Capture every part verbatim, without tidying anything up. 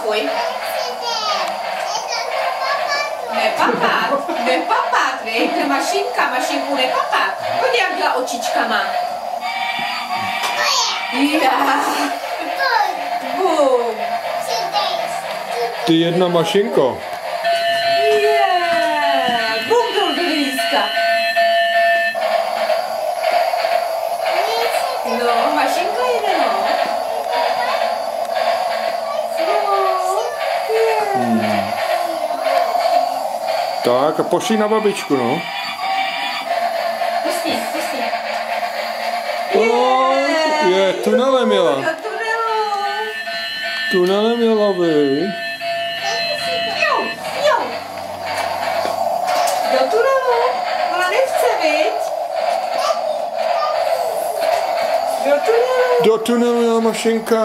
fuj. Nepapát, nepapát, vej, to je mašinka, mašinku nepapát. Pojď, jak dělá očičkama. Já. Bum. Ty jedna mašinko. Yeah. Bum, bum, do lístka. No, mašinka jede, no. Hmm. Tak a pošli na babičku, no. Pustí, pustí. Oh, je, tunelem jela. Do tunelu. Tunelem jela, vy. Jo, jo. Do tunelu. Ona nechce, viď? Do tunelu. Do tunelu jela mašinka.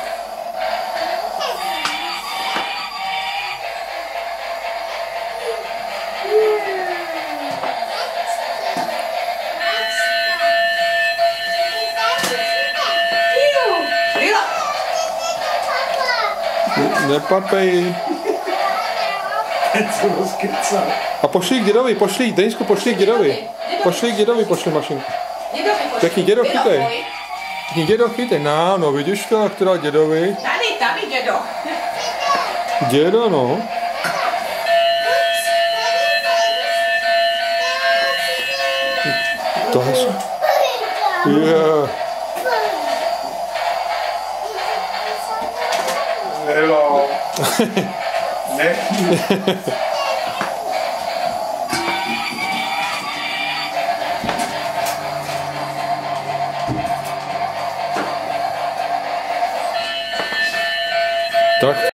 Nepapej. A pošli k dědovi, pošli, Denisku, pošli k dědovi. Pošli k dědovi, pošli mašinku. Pěkný dědo, chytej. Pěkný dědo, chytej. No, no, vidíš to, která dědovi? Tady, tady dědo. Dědo, no. To je super. Yeah. Hello. Ne. Tak.